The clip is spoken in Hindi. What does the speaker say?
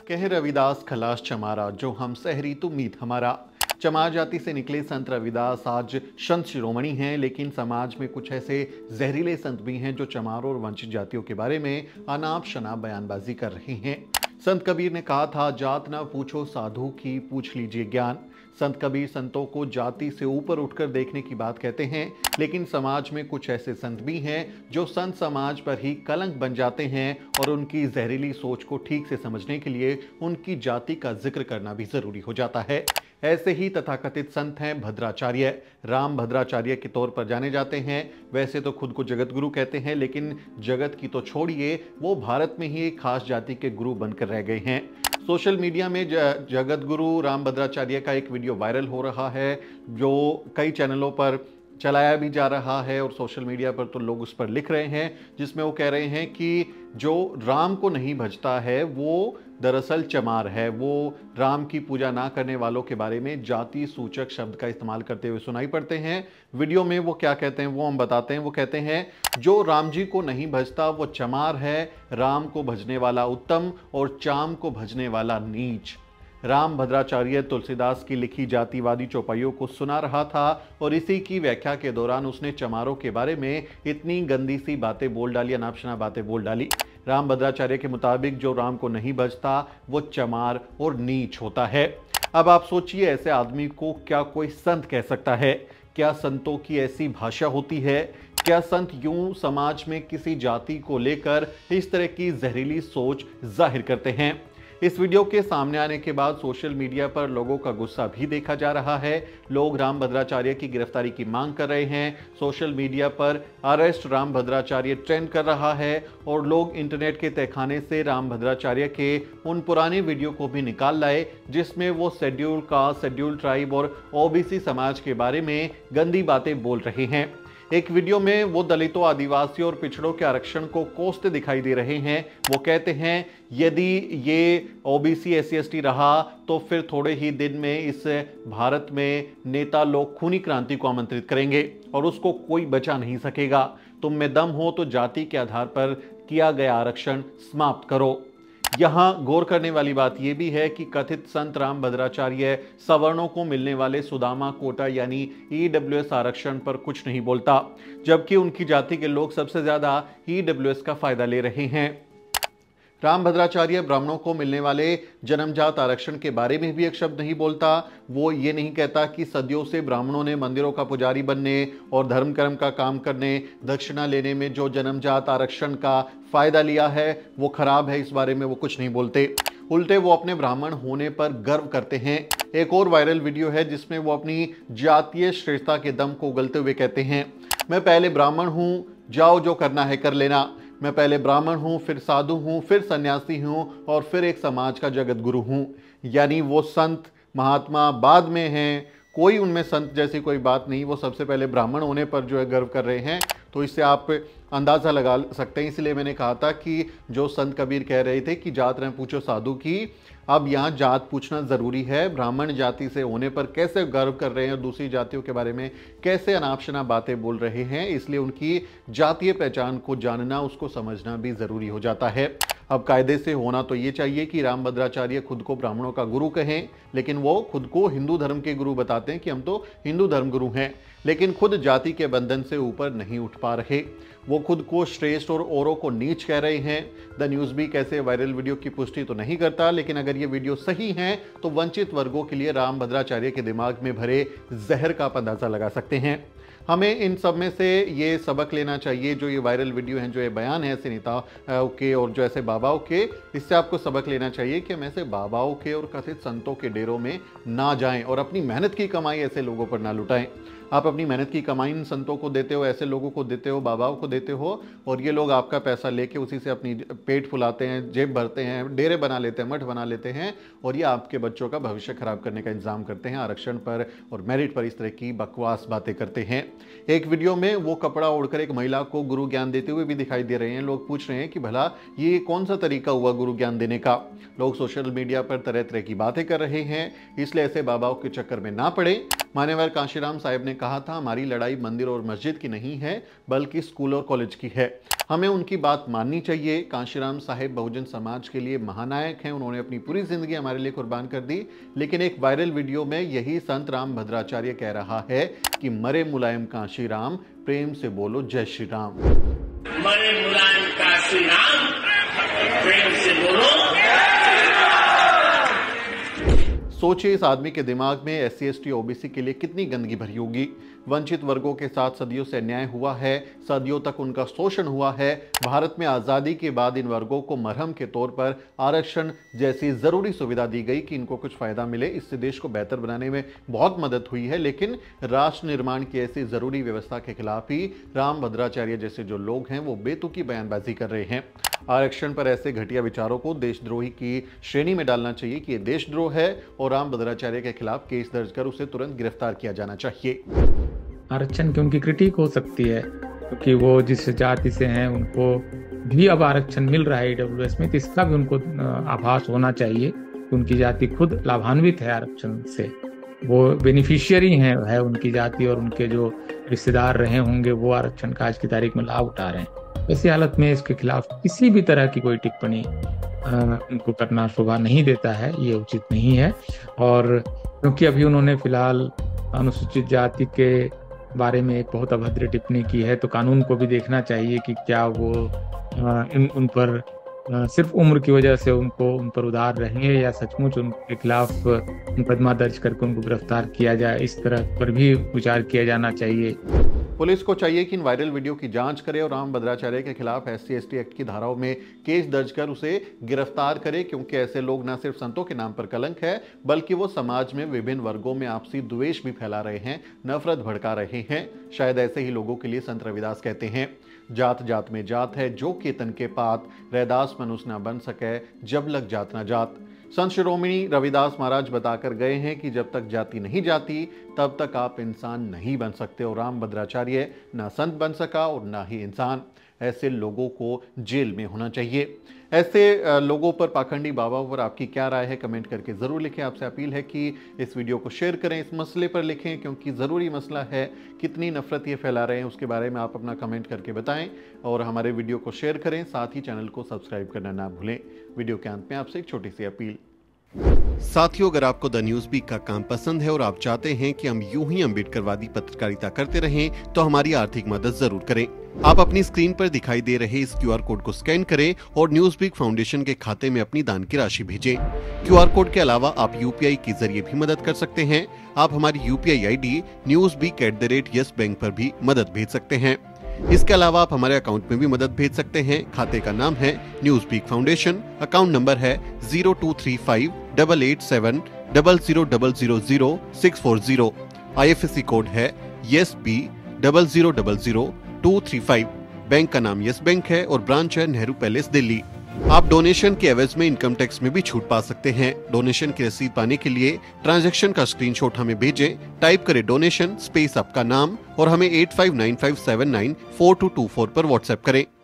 कह रविदास खलास चमारा, जो हम सहरी तो मीत हमारा। चमार जाति से निकले संत रविदास आज संत शिरोमणि हैं, लेकिन समाज में कुछ ऐसे जहरीले संत भी हैं जो चमार और वंचित जातियों के बारे में अनाप शनाप बयानबाजी कर रहे हैं। संत कबीर ने कहा था, जात ना पूछो साधु की, पूछ लीजिए ज्ञान। संत कबीर संतों को जाति से ऊपर उठकर देखने की बात कहते हैं, लेकिन समाज में कुछ ऐसे संत भी हैं जो संत समाज पर ही कलंक बन जाते हैं और उनकी जहरीली सोच को ठीक से समझने के लिए उनकी जाति का जिक्र करना भी जरूरी हो जाता है। ऐसे ही तथाकथित संत हैं भद्राचार्य। राम भद्राचार्य के तौर पर जाने जाते हैं। वैसे तो खुद को जगत गुरु कहते हैं, लेकिन जगत की तो छोड़िए, वो भारत में ही एक खास जाति के गुरु बनकर रह गए हैं। सोशल मीडिया में जगत गुरु राम भद्राचार्य का एक वीडियो वायरल हो रहा है, जो कई चैनलों पर चलाया भी जा रहा है और सोशल मीडिया पर तो लोग उस पर लिख रहे हैं, जिसमें वो कह रहे हैं कि जो राम को नहीं भजता है वो दरअसल चमार है। वो राम की पूजा ना करने वालों के बारे में जाति सूचक शब्द का इस्तेमाल करते हुए सुनाई पड़ते हैं। वीडियो में वो क्या कहते हैं वो हम बताते हैं। वो कहते हैं, जो राम जी को नहीं भजता वो चमार है, राम को भजने वाला उत्तम और चाम को भजने वाला नीच। राम भद्राचार्य तुलसीदास की लिखी जातिवादी चौपाइयों को सुना रहा था और इसी की व्याख्या के दौरान उसने चमारों के बारे में इतनी गंदी सी बातें बोल डाली, अनापशना बातें बोल डाली। राम भद्राचार्य के मुताबिक जो राम को नहीं भजता वो चमार और नीच होता है। अब आप सोचिए, ऐसे आदमी को क्या कोई संत कह सकता है? क्या संतों की ऐसी भाषा होती है? क्या संत यूं समाज में किसी जाति को लेकर इस तरह की जहरीली सोच जाहिर करते हैं? इस वीडियो के सामने आने के बाद सोशल मीडिया पर लोगों का गुस्सा भी देखा जा रहा है। लोग राम भद्राचार्य की गिरफ्तारी की मांग कर रहे हैं। सोशल मीडिया पर अरेस्ट राम भद्राचार्य ट्रेंड कर रहा है और लोग इंटरनेट के तहखाने से राम भद्राचार्य के उन पुराने वीडियो को भी निकाल लाए जिसमें वो शेड्यूल कास्ट, शेड्यूल ट्राइब और ओबीसी समाज के बारे में गंदी बातें बोल रहे हैं। एक वीडियो में वो दलितों, आदिवासियों और पिछड़ों के आरक्षण को कोसते दिखाई दे रहे हैं। वो कहते हैं, यदि ये ओबीसी SC ST रहा तो फिर थोड़े ही दिन में इस भारत में नेता लोग खूनी क्रांति को आमंत्रित करेंगे और उसको कोई बचा नहीं सकेगा। तुम में दम हो तो जाति के आधार पर किया गया आरक्षण समाप्त करो। यहाँ गौर करने वाली बात यह भी है कि कथित संत राम भद्राचार्य सवर्णों को मिलने वाले सुदामा कोटा यानी EWS आरक्षण पर कुछ नहीं बोलता, जबकि उनकी जाति के लोग सबसे ज्यादा EWS का फायदा ले रहे हैं। राम भद्राचार्य ब्राह्मणों को मिलने वाले जन्मजात आरक्षण के बारे में भी एक शब्द नहीं बोलता। वो ये नहीं कहता कि सदियों से ब्राह्मणों ने मंदिरों का पुजारी बनने और धर्म कर्म का काम करने, दक्षिणा लेने में जो जन्मजात आरक्षण का फायदा लिया है वो खराब है। इस बारे में वो कुछ नहीं बोलते। उल्टे वो अपने ब्राह्मण होने पर गर्व करते हैं। एक और वायरल वीडियो है जिसमें वो अपनी जातीय श्रेष्ठता के दम को उगलते हुए कहते हैं, मैं पहले ब्राह्मण हूं, जाओ जो करना है कर लेना। मैं पहले ब्राह्मण हूं, फिर साधु हूं, फिर सन्यासी हूं और फिर एक समाज का जगत गुरु हूं। यानी वो संत महात्मा बाद में हैं, कोई उनमें संत जैसी कोई बात नहीं। वो सबसे पहले ब्राह्मण होने पर जो है गर्व कर रहे हैं। तो इससे आप अंदाज़ा लगा सकते हैं। इसलिए मैंने कहा था कि जो संत कबीर कह रहे थे कि जात न पूछो साधु की, अब यहाँ जात पूछना ज़रूरी है। ब्राह्मण जाति से होने पर कैसे गर्व कर रहे हैं और दूसरी जातियों के बारे में कैसे अनापशना बातें बोल रहे हैं, इसलिए उनकी जातीय पहचान को जानना, उसको समझना भी ज़रूरी हो जाता है। अब कायदे से होना तो ये चाहिए कि राम भद्राचार्य खुद को ब्राह्मणों का गुरु कहें, लेकिन वो खुद को हिंदू धर्म के गुरु बताते हैं कि हम तो हिंदू धर्म गुरु हैं, लेकिन खुद जाति के बंधन से ऊपर नहीं उठ पा रहे। वो खुद को श्रेष्ठ और औरों को नीच कह रहे हैं। द न्यूज़ भी कैसे वायरल वीडियो की पुष्टि तो नहीं करता, लेकिन अगर ये वीडियो सही है तो वंचित वर्गों के लिए राम भद्राचार्य के दिमाग में भरे जहर का आप अंदाजा लगा सकते हैं। हमें इन सब में से ये सबक लेना चाहिए, जो ये वायरल वीडियो हैं, जो ये बयान है ऐसे नेताओं के और जो ऐसे बाबाओं के, इससे आपको सबक लेना चाहिए कि हम ऐसे बाबाओं के और कथित संतों के डेरों में ना जाएं और अपनी मेहनत की कमाई ऐसे लोगों पर ना लुटाएं। आप अपनी मेहनत की कमाई इन संतों को देते हो, ऐसे लोगों को देते हो, बाबाओं को देते हो, और ये लोग आपका पैसा लेके उसी से अपनी पेट फुलाते हैं, जेब भरते हैं, डेरे बना लेते हैं, मठ बना लेते हैं और ये आपके बच्चों का भविष्य खराब करने का इंतजाम करते हैं। आरक्षण पर और मेरिट पर इस तरह की बकवास बातें करते हैं। एक वीडियो में वो कपड़ा ओढ़कर एक महिला को गुरु ज्ञान देते हुए भी दिखाई दे रहे हैं। लोग पूछ रहे हैं कि भला ये कौन सा तरीका हुआ गुरु ज्ञान देने का। लोग सोशल मीडिया पर तरह तरह की बातें कर रहे हैं, इसलिए ऐसे बाबाओं के चक्कर में ना पड़े। मान्यवर कांशीराम साहिब ने कहा था, हमारी लड़ाई मंदिर और मस्जिद की नहीं है बल्कि स्कूल और कॉलेज की है। हमें उनकी बात माननी चाहिए। कांशीराम साहिब बहुजन समाज के लिए महानायक हैं, उन्होंने अपनी पूरी जिंदगी हमारे लिए कुर्बान कर दी। लेकिन एक वायरल वीडियो में यही संत राम भद्राचार्य कह रहा है कि मरे मुलायम कांशीराम, प्रेम से बोलो जय श्री राम। मरे मुलायम कांशीराम, प्रेम से बोलो। सोचिए इस आदमी के दिमाग में SC ST OBC के लिए कितनी गंदगी भरी होगी। वंचित वर्गों के साथ सदियों से अन्याय हुआ है, सदियों तक उनका शोषण हुआ है। भारत में आज़ादी के बाद इन वर्गों को मरहम के तौर पर आरक्षण जैसी ज़रूरी सुविधा दी गई कि इनको कुछ फ़ायदा मिले। इससे देश को बेहतर बनाने में बहुत मदद हुई है। लेकिन राष्ट्र निर्माण की ऐसी ज़रूरी व्यवस्था के खिलाफ ही राम भद्राचार्य जैसे जो लोग हैं वो बेतुकी बयानबाजी कर रहे हैं। आरक्षण पर ऐसे घटिया विचारों को देशद्रोही की श्रेणी में डालना चाहिए कि ये देशद्रोह है और राम भद्राचार्य के खिलाफ केस दर्ज कर उसे तुरंत गिरफ्तार किया जाना चाहिए। आरक्षण की उनकी क्रिटिक हो सकती है क्योंकि वो जिस जाति से हैं उनको भी अब आरक्षण मिल रहा है EWS में, तो इसका भी उनको आभास होना चाहिए कि उनकी जाति खुद लाभान्वित है आरक्षण से। वो बेनिफिशियरी है उनकी जाति, और उनके जो रिश्तेदार रहे होंगे वो आरक्षण का आज की तारीख में लाभ उठा रहे हैं। ऐसी हालत में इसके खिलाफ किसी भी तरह की कोई टिप्पणी उनको करना शोभा नहीं देता है, ये उचित नहीं है। और क्योंकि अभी उन्होंने फिलहाल अनुसूचित जाति के बारे में एक बहुत अभद्र टिप्पणी की है, तो कानून को भी देखना चाहिए कि क्या वो उन पर सिर्फ उम्र की वजह से उन पर उदार रहेंगे या सचमुच उनके खिलाफ मुकदमा दर्ज करके उनको गिरफ्तार किया जाए। इस तरह पर भी विचार किया जाना चाहिए। पुलिस को चाहिए कि इन वायरल वीडियो की जांच करे और राम भद्राचार्य के खिलाफ SC ST एक्ट की धाराओं में केस दर्ज कर उसे गिरफ्तार करे, क्योंकि ऐसे लोग न सिर्फ संतों के नाम पर कलंक है बल्कि वो समाज में विभिन्न वर्गों में आपसी द्वेष भी फैला रहे हैं, नफरत भड़का रहे हैं। शायद ऐसे ही लोगों के लिए संत रविदास कहते हैं, जात जात में जात है जो केतन के पात, रैदास मनुष्य न बन सके जब लग जात न जात। संत शिरोमणि रविदास महाराज बताकर गए हैं कि जब तक जाति नहीं जाती तब तक आप इंसान नहीं बन सकते, और राम भद्राचार्य ना संत बन सका और ना ही इंसान। ऐसे लोगों को जेल में होना चाहिए। ऐसे लोगों पर, पाखंडी बाबाओं पर आपकी क्या राय है, कमेंट करके ज़रूर लिखें। आपसे अपील है कि इस वीडियो को शेयर करें, इस मसले पर लिखें क्योंकि ज़रूरी मसला है। कितनी नफरत ये फैला रहे हैं उसके बारे में आप अपना कमेंट करके बताएं और हमारे वीडियो को शेयर करें। साथ ही चैनल को सब्सक्राइब करना ना भूलें। वीडियो के अंत में आपसे एक छोटी सी अपील। साथियों, अगर आपको द न्यूज़ वीक का काम पसंद है और आप चाहते हैं कि हम यूं ही अम्बेडकरवादी पत्रकारिता करते रहें तो हमारी आर्थिक मदद जरूर करें। आप अपनी स्क्रीन पर दिखाई दे रहे इस QR कोड को स्कैन करें और न्यूज़ वीक फाउंडेशन के खाते में अपनी दान की राशि भेजें। QR कोड के अलावा आप UPI के जरिए भी मदद कर सकते हैं। आप हमारी UPI ID newsweek@yes bank पर भी मदद भेज सकते हैं। इसके अलावा आप हमारे अकाउंट में भी मदद भेज सकते हैं। खाते का नाम है News Week Foundation, account number है 02358800000640। IFSC कोड है YesB000235। बैंक का नाम यस बैंक है और ब्रांच है नेहरू पैलेस दिल्ली। आप डोनेशन के एवज में इनकम टैक्स में भी छूट पा सकते हैं। डोनेशन की रसीद पाने के लिए ट्रांजैक्शन का स्क्रीनशॉट हमें भेजें। टाइप करें डोनेशन स्पेस आपका नाम और हमें 8595794224 पर व्हाट्सएप करें।